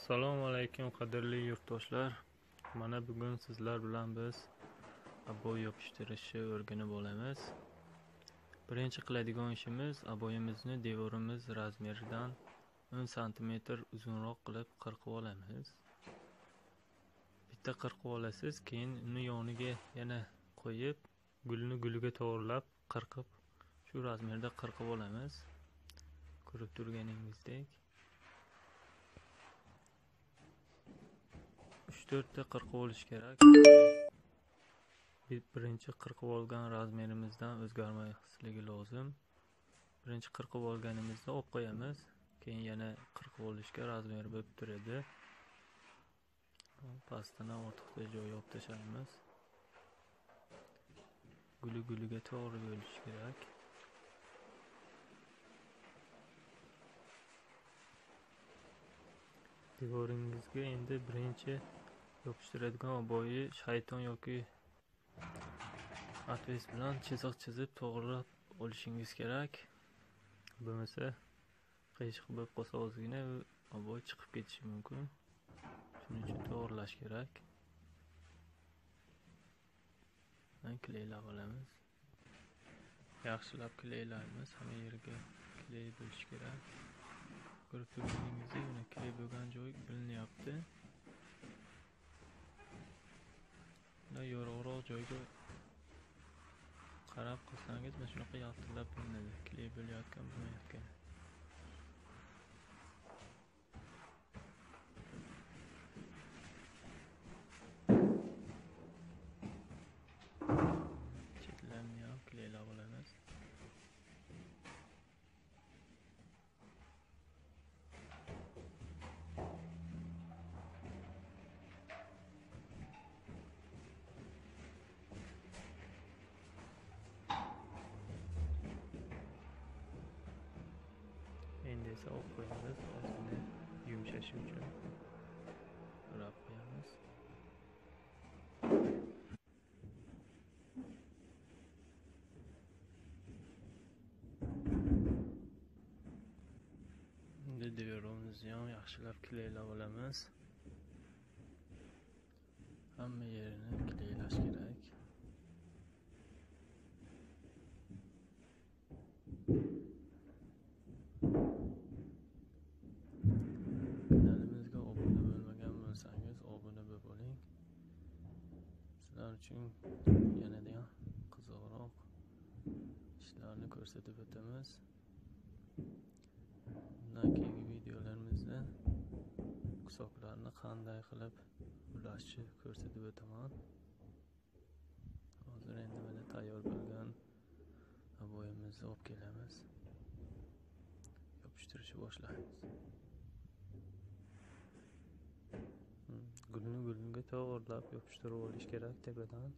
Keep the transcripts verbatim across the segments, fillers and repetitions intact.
Assalomu alaykum qadrli yurtdoshlar. Mana bugun sizlar bilan biz aboy yopishtirishni o'rganib olamiz. Birinchi qiladigan ishimiz aboyimizni devorimiz razmeridan o'n santimetr uzunroq qilib qirqib olamiz. Bitta qirqib olasiz, keyin uni yoniga yana qo'yib, gulni guliga to'g'rilab qirqib, shu razmerda qirqib olamiz. Ko'rib turganingizdek uch to'rt ta qirqib olish kerak. Birinchi qirqib olgan razmerimizdan o'zgarmasligi lozim. Birinchi qirqib olganimizda olib qo'yamiz, keyin yana qirqib olishga razmer bo'lib turadi. Pastini ortiqcha joy olib tashlaymiz. Guli guliga to'g'ri bo'lishi kerak. Devoringizga endi birinchi yopishtiradigan aboyi shayton yoki atves bilan chiziq chizib to'g'rilab olishingiz kerak. Bo'lmasa qiyshiq bo'lib qolsa ozgina aboy chiqib ketishi mumkin. Shuning uchun to'g'rilash kerak. Kleylab olamiz. Yaxshilab kleylaymiz. Hamma yerga kley bo'lishi kerak. Ko'rib turganingizdek, uni kley bo'lgan joy bilinyapti. Bunda yorug'roq joyga qarab qilsangiz, mana shunaqa yaltillab bilinadi. Kley bo'layotgan bo'lmayotgan. Chetlarini ham kleylab olamiz. Endi esa olib qo'yamiz, ozgina yumshashi uchun urab qo'yamiz. Endi devorimizni ham yaxshilab kleylab olamiz. Hamma yerini kleylash kerak. Kanalimizga obuna bo'lmagan bo'lsangiz, obuna bo'lib oling. Sizlar uchun yanada ham qiziqroq ishlarni ko'rsatib o'tamiz. Bundan keyingi videolarimizda qusoklarni qanday qilib ulashni ko'rsatib o'taman. Hozir endi mana tayyor bo'lgan aboyimizni olib kelamiz. Yopishtirishni boshlaymiz. Gulni gulga to'g'rilab yopishtirib olish kerak tepadan.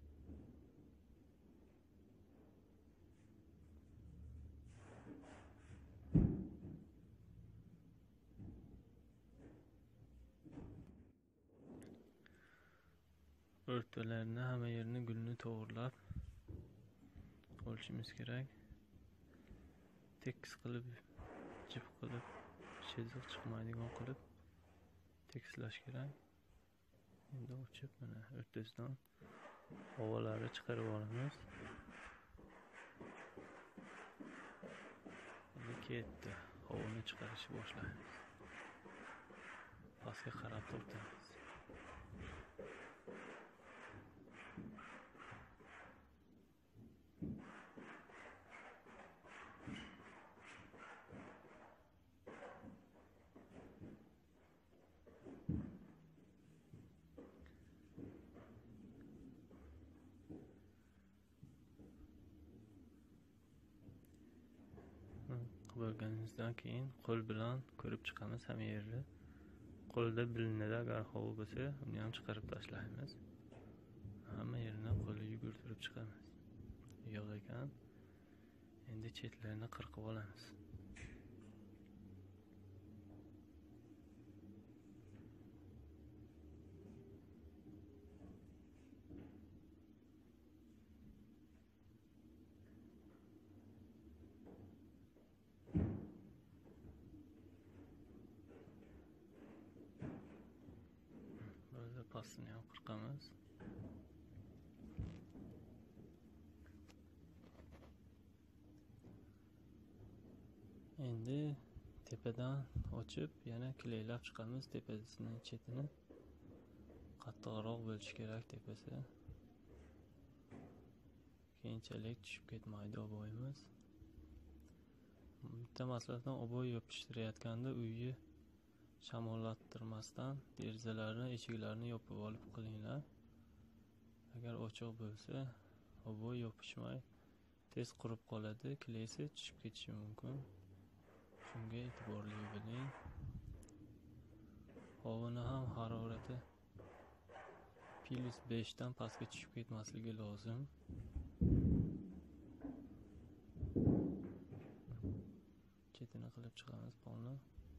O'rtalarni hamma yerini gulni to'g'rilab olishimiz kerak. Tekis qilib, jip qilib, chiziq chiqmaydigan qilib tekislash kerak. Endi ochib, mana o'rtasidan havolarni chiqarib olamiz. Endi ketdi. Havoni chiqarishni boshlaymiz. Pastga qarab tortamiz. Bo'lganimizdan keyin qo'l bilan ko'rib chiqamiz hamma yerni. Qo'lda bilinadi, agar havo bo'lsa, uni ham chiqarib tashlaymiz. Hamma yerini qo'lga yugurtirib chiqamiz. Yo'q ekan. Endi chetlarini qirqib olamiz. pastini ham qirqamiz. Endi tepadan ochib yana kilaylab chiqamiz. Tepasining chetini qattiqroq bo'lishi kerak tepasi. Keyinchalik tushib ketmaydi oboyimiz. Bitta maslahatdan, oboy yopishtirayotganda uyni shamollattirmasdan derazalarni, eshiklarini yopib olib qilinglar. Agar ochiq bo'lsa, oboy yopishmay tez qurib qoladi, kilaysi tushib ketishi mumkin. Shunga e'tiborli bo'ling. Havoni ham harorati plus besh dan pastga tushib ketmasligi lozim. Chetini qilib chiqamiz polni.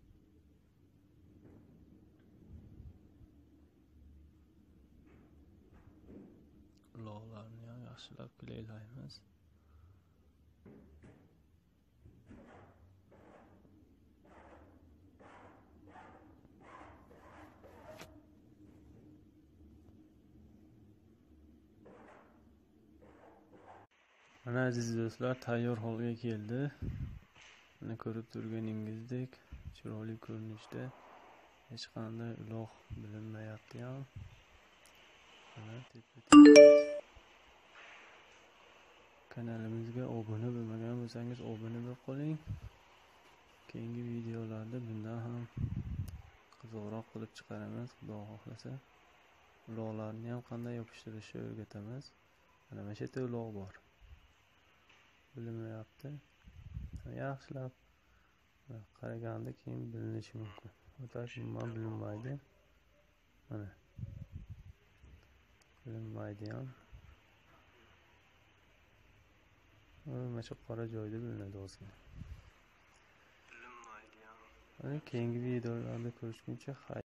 Uloqlarni ham yaxshilab kilaylaymiz. Mana aziz do'stlar, tayyor holga keldi. Mana ko'rib turganingizdek chiroyli ko'rinishda, hech qanday uloq bilinmayapti ham. Mana kanalimizga obuna bo'lmagan bo'lsangiz obuna bo'lib qoling. Keyingi videolarda bundan ham qiziqroq qilib chiqaramiz, xudo xohlasa. Uloqlarni ham qanday yopishtirishni o'rgatamiz. Mana mana shu yerda uloq bor. Bilinmayapti. Yaxshilab qaraganda keyin bilinishi mumkin. O'tash umuman bilinmaydi. Mana. Bilinmaydi ham. Mana shu qora joyda bilinadi ozgina. Bilinmaydi ham. Keyingi videolarda ko'rishguncha